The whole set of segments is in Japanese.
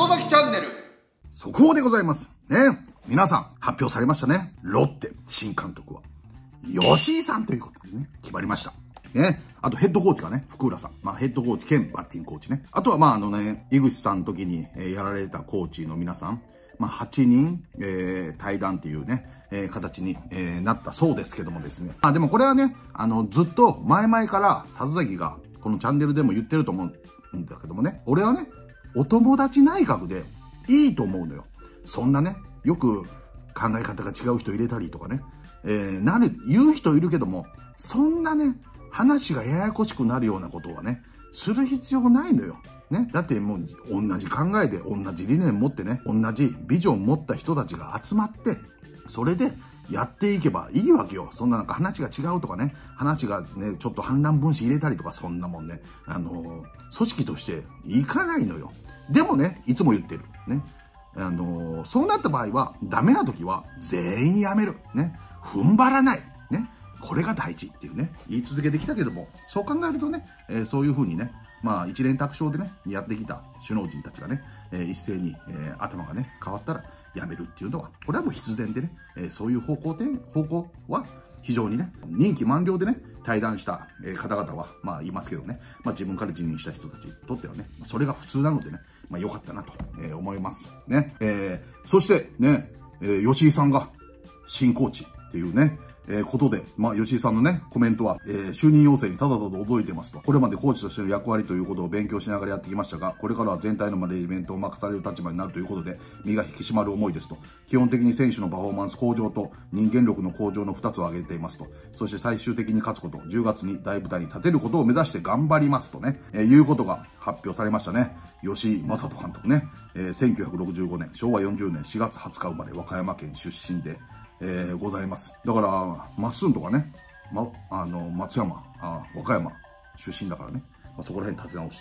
里崎チャンネル。 速報でございます。ね。皆さん、発表されましたね。ロッテ、新監督は、吉井さんということでね、決まりました。ね。あとヘッドコーチがね、福浦さん。ヘッドコーチ兼バッティングコーチね。あとは井口さんの時に、やられたコーチの皆さん。8人、対談っていうね、形に、なったそうですけどもですね。でもこれはね、ずっと前々から里崎がこのチャンネルでも言ってると思うんだけどもね。俺はね、お友達内閣でいいと思うのよ。そんなね、よく考え方が違う人入れたりとかね。言う人いるけども、そんなね、話がややこしくなるようなことはね、する必要ないのよ。ね。だってもう同じ考えで同じ理念持ってね、同じビジョン持った人たちが集まって、それでやっていけばいいわけよ。そんななんか話が違うとかね、話がね、ちょっと反乱分子入れたりとか、そんなもんね、組織としていかないのよ。でもね、いつも言ってる。ね。そうなった場合は、ダメな時は全員やめる。ね。踏ん張らない。ね。これが大事っていうね、言い続けてきたけども、そう考えるとね、そういうふうにね、一連卓勝でね、やってきた首脳陣たちがね、一斉に、頭がね、変わったらやめるっていうのは、これはもう必然でね、そういう方向は非常にね、任期満了でね、退団した方々は、いますけどね、自分から辞任した人たちにとってはね、それが普通なのでね、良かったなと思います。ね。そしてね、吉井さんが新コーチっていうね、ことで、吉井さんのね、コメントは、就任要請にただただ驚いてますと。これまでコーチとしての役割ということを勉強しながらやってきましたが、これからは全体のマネジメントを任される立場になるということで、身が引き締まる思いですと。基本的に選手のパフォーマンス向上と人間力の向上の2つを挙げていますと。そして最終的に勝つこと、10月に大舞台に立てることを目指して頑張りますとね、いうことが発表されましたね。吉井正人監督ね、1965年、昭和40年4月20日生まれ、和歌山県出身で、ございます。だから、まっすんとかね、松山、和歌山出身だからね、そこら辺立て直して、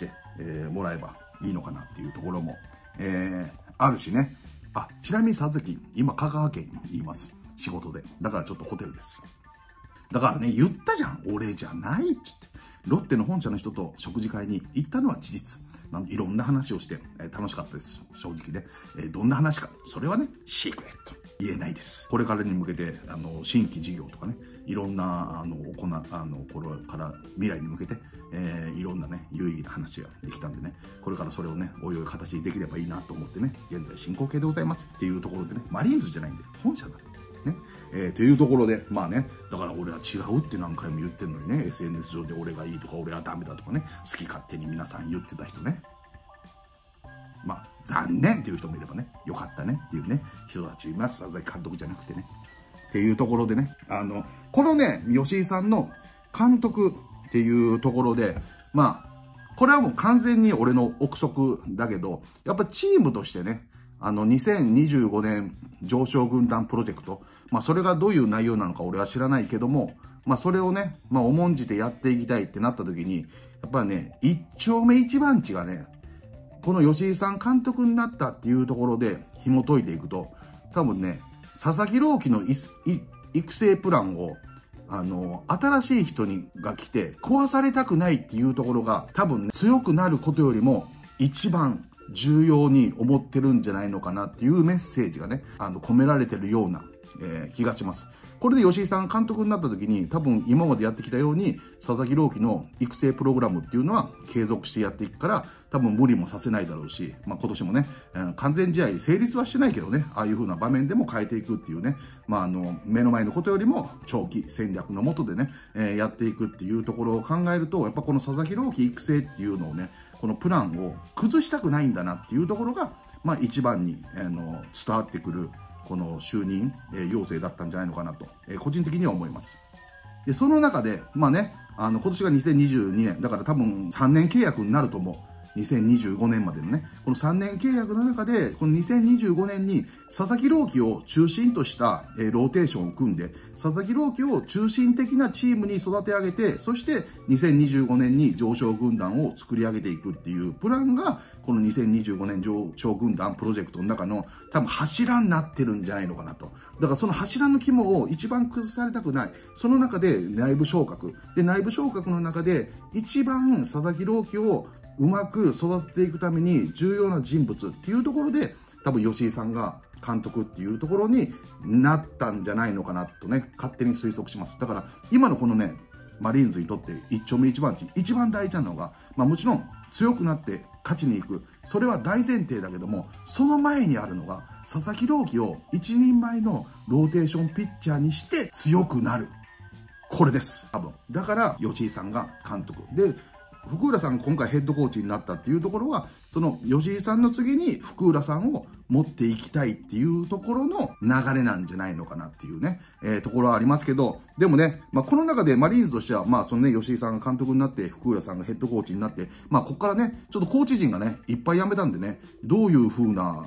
もらえばいいのかなっていうところも、あるしね。ちなみに里崎、今香川県にいます。仕事で。だからちょっとホテルです。だからね、言ったじゃん。俺じゃないって言って。ロッテの本社の人と食事会に行ったのは事実。いろんな話をして、楽しかったです。正直ね。どんな話か。それはね、シークレット。言えないです。これからに向けて、新規事業とかね、いろんな、これから未来に向けて、いろんなね、有意義な話ができたんでね、これからそれをね、おいおい形にできればいいなと思ってね、現在進行形でございますっていうところでね、マリーンズじゃないんで、本社なんで。ね。っていうところで、だから俺は違うって何回も言ってんのにね、SNS 上で俺がいいとか俺はダメだとかね、好き勝手に皆さん言ってた人ね。残念っていう人もいればね、よかったねっていうね、人たちいます。里崎監督じゃなくてね。っていうところでね、このね、吉井さんの監督っていうところで、これはもう完全に俺の憶測だけど、やっぱチームとしてね、2025年上昇軍団プロジェクト。それがどういう内容なのか俺は知らないけども、それをね、重んじてやっていきたいってなった時に、やっぱりね、一丁目一番地がね、この吉井さん監督になったっていうところで紐解いていくと、多分ね、佐々木朗希の育成プランを、新しい人が来て壊されたくないっていうところが多分ね、強くなることよりも一番重要に思ってるんじゃないのかなっていうメッセージがね、込められてるような、気がします。これで吉井さん監督になった時に多分今までやってきたように佐々木朗希の育成プログラムっていうのは継続してやっていくから多分無理もさせないだろうし、今年もね、完全試合成立はしてないけどね、ああいう風な場面でも変えていくっていうね、目の前のことよりも長期戦略のもとでね、やっていくっていうところを考えると、やっぱこの佐々木朗希育成っていうのをね、このプランを崩したくないんだなっていうところが、一番に、伝わってくるこの就任要請だったんじゃないのかなと、個人的には思います。で、その中で、今年が2022年、だから多分3年契約になると思う。2025年までのね、この3年契約の中で、この2025年に佐々木朗希を中心としたローテーションを組んで、佐々木朗希を中心的なチームに育て上げて、そして2025年に上昇軍団を作り上げていくっていうプランが、この2025年上昇軍団プロジェクトの中の多分柱になってるんじゃないのかなと。だからその柱の肝を一番崩されたくない。その中で内部昇格。で、内部昇格の中で一番佐々木朗希をうまく育てていくために重要な人物っていうところで、多分吉井さんが監督っていうところになったんじゃないのかなとね、勝手に推測します。だから今のこのね、マリーンズにとって一丁目一番地、一番大事なのが、もちろん強くなって勝ちに行く。それは大前提だけども、その前にあるのが、佐々木朗希を一人前のローテーションピッチャーにして強くなる。これです。多分。だから、吉井さんが監督。で、福浦さん今回ヘッドコーチになったっていうところは、その吉井さんの次に福浦さんを持っていきたいっていうところの流れなんじゃないのかなっていうね、ところはありますけど、でもね、この中でマリーンズとしては、そのね、吉井さんが監督になって、福浦さんがヘッドコーチになって、ここからね、ちょっとコーチ陣がね、いっぱい辞めたんでね、どういう風な、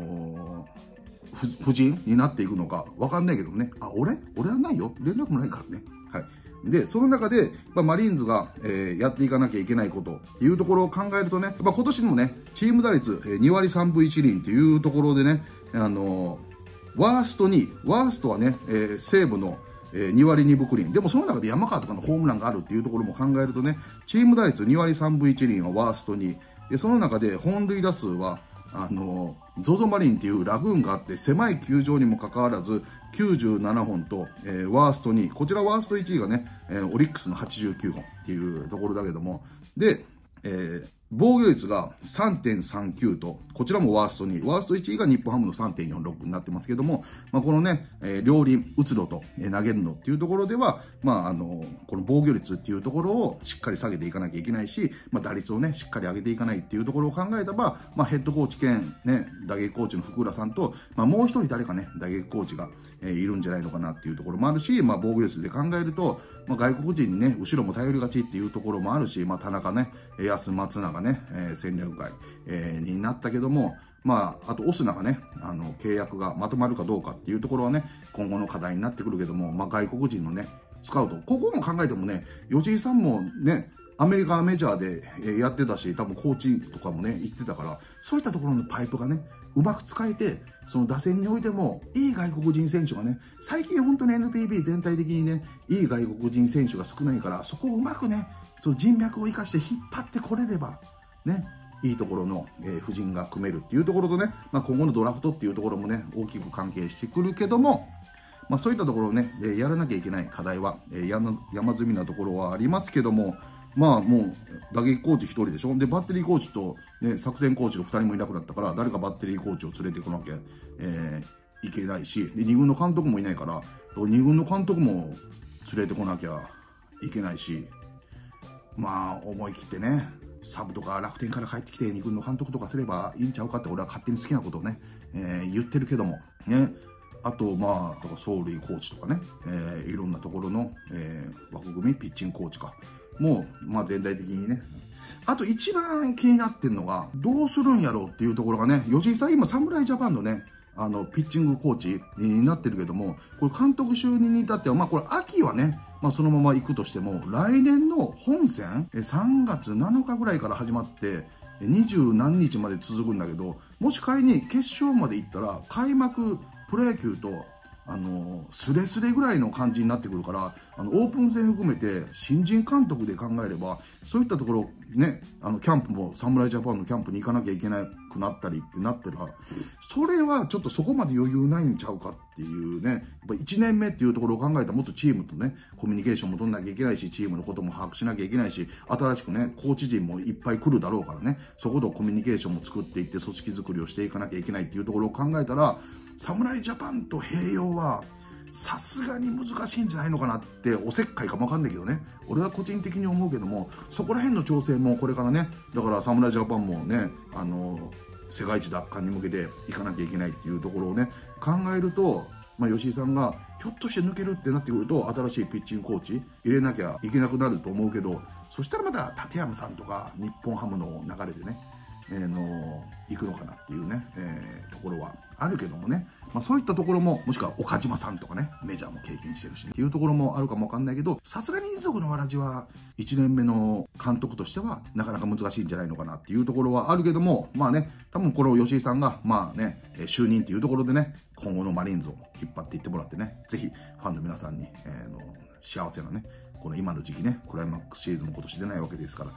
布陣になっていくのかわかんないけどね、俺はないよ。連絡もないからね。はい。で、その中で、マリーンズが、やっていかなきゃいけないことっていうところを考えるとね、今年もね、チーム打率、2割3分1厘っていうところでね、ワーストはね、西武の、2割2分9厘。でもその中で山川とかのホームランがあるっていうところも考えるとね、チーム打率2割3分1厘はワーストに。で、その中で本塁打数は、ZOZO マリンっていうラグーンがあって狭い球場にもかかわらず97本と、ワースト2、こちらワースト1位がね、オリックスの89本っていうところだけども、で、防御率が 3.39 と、こちらもワースト2、ワースト1位が日本ハムの 3.46 になってますけども、このね、両輪、打つのと投げるのっていうところでは、この防御率っていうところをしっかり下げていかなきゃいけないし、打率をね、しっかり上げていかないっていうところを考えたら、ヘッドコーチ兼ね、打撃コーチの福浦さんと、もう一人誰かね、打撃コーチがいるんじゃないのかなっていうところもあるし、防御率で考えると、外国人にね、後ろも頼りがちっていうところもあるし、田中ね、安松永ね、戦略外、になったけども、あとオスナがね、契約がまとまるかどうかっていうところはね、今後の課題になってくるけども、外国人のね、スカウト、ここも考えてもね、吉井さんもね、アメリカメジャーでやってたし、多分コーチとかもね、行ってたから、そういったところのパイプがね、うまく使えて、その打線においても、いい外国人選手がね、最近本当に NPB 全体的にね、いい外国人選手が少ないから、そこをうまくね、その人脈を生かして引っ張ってこれれば、ね、いいところの、布陣が組めるっていうところとね、今後のドラフトっていうところもね、大きく関係してくるけども、そういったところをね、やらなきゃいけない課題は、山積みなところはありますけども、もう、打撃コーチ1人でしょ。で、バッテリーコーチと、ね、作戦コーチが2人もいなくなったから、誰かバッテリーコーチを連れてこなきゃ、いけないし、で、2軍の監督もいないから、2軍の監督も連れてこなきゃいけないし、思い切ってね、サブとか楽天から帰ってきて2軍の監督とかすればいいんちゃうかって俺は勝手に好きなことをね、言ってるけども、ね。あと、走塁コーチとかね、いろんなところの、枠組み、ピッチングコーチか。もう、全体的にね。あと一番気になってんのが、どうするんやろうっていうところがね、吉井さん今、侍ジャパンのね、ピッチングコーチになってるけども、これ監督就任に至っては、これ秋はね、そのまま行くとしても、来年の本戦、3月7日ぐらいから始まって、20何日まで続くんだけど、もし仮に決勝まで行ったら、開幕、プロ野球と、スレスレぐらいの感じになってくるから、オープン戦含めて、新人監督で考えれば、そういったところ、ね、キャンプも、侍ジャパンのキャンプに行かなきゃいけなくなったりってなってら、それはちょっとそこまで余裕ないんちゃうかっていうね、やっぱ1年目っていうところを考えたらもっとチームとね、コミュニケーションも取んなきゃいけないし、チームのことも把握しなきゃいけないし、新しくね、コーチ陣もいっぱい来るだろうからね、そことコミュニケーションも作っていって、組織作りをしていかなきゃいけないっていうところを考えたら、侍ジャパンと併用は、さすがに難しいんじゃないのかなって、おせっかいかもわかんないけどね。俺は個人的に思うけども、そこら辺の調整もこれからね、だから侍ジャパンもね、世界一奪還に向けていかなきゃいけないっていうところをね、考えると、吉井さんがひょっとして抜けるってなってくると、新しいピッチングコーチ入れなきゃいけなくなると思うけど、そしたらまた立山さんとか日本ハムの流れでね、行くのかなっていうね、ところはあるけどもね、そういったところも、もしくは岡島さんとかね、メジャーも経験してるし、っていうところもあるかもわかんないけど、さすがに二足のわらじは、1年目の監督としては、なかなか難しいんじゃないのかなっていうところはあるけども、多分これを吉井さんが、就任っていうところでね、今後のマリーンズを引っ張っていってもらってね、ぜひ、ファンの皆さんに、幸せなね、 この今の時期ね、クライマックスシリーズも今年出ないわけですから、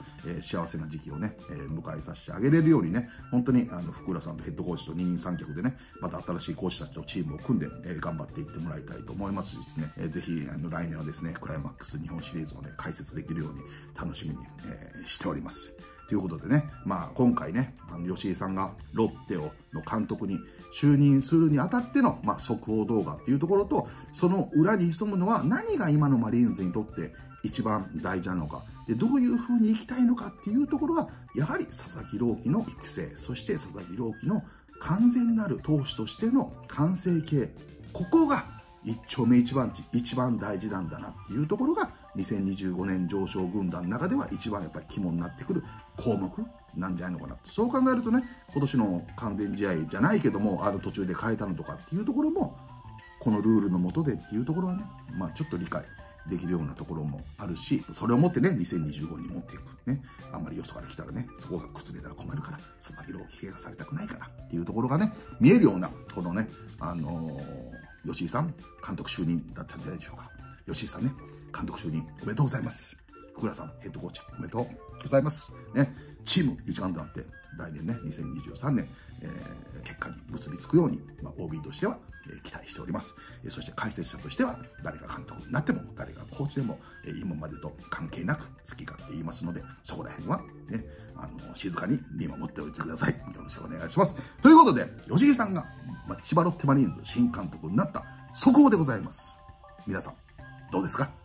幸せな時期をね、迎えさせてあげれるようにね、本当に福浦さんとヘッドコーチと二人三脚でね、また新しいコーチたちとチームを組んで、頑張っていってもらいたいと思いますしですね、ぜひ来年はですね、クライマックス日本シリーズをね、解説できるように楽しみに、しております。ということでね、今回ね、吉井さんがロッテの監督に就任するにあたっての、速報動画っていうところと、その裏に潜むのは何が今のマリーンズにとって一番大事なのか、でどういう風に行きたいのかっていうところが、やはり佐々木朗希の育成、そして佐々木朗希の完全なる投手としての完成形、ここが一丁目一番地、一番大事なんだなっていうところが、2025年上昇軍団の中では一番やっぱり肝になってくる項目なんじゃないのかなと。そう考えるとね、今年の完全試合じゃないけども、途中で変えたのとかっていうところも、このルールの下でっていうところはね、ちょっと理解できるようなところもあるし、それをもってね、2025に持っていく。ね。あんまりよそから来たらね、そこが崩れたら困るから、佐々木朗希怪我されたくないからっていうところがね、見えるような、このね、吉井さん、監督就任だったんじゃないでしょうか。吉井さんね、監督就任おめでとうございます。福浦さん、ヘッドコーチおめでとうございます。ね、チーム一丸となって、来年ね、2023年、結果に結びつくように、OB としては、期待しております。そして解説者としては、誰が監督になっても、誰がコーチでも、今までと関係なく好き勝手言いますので、そこら辺はね、静かに見守っておいてください。よろしくお願いします。ということで、吉井さんが、千葉ロッテマリーンズ新監督になった速報でございます。皆さん、どうですか？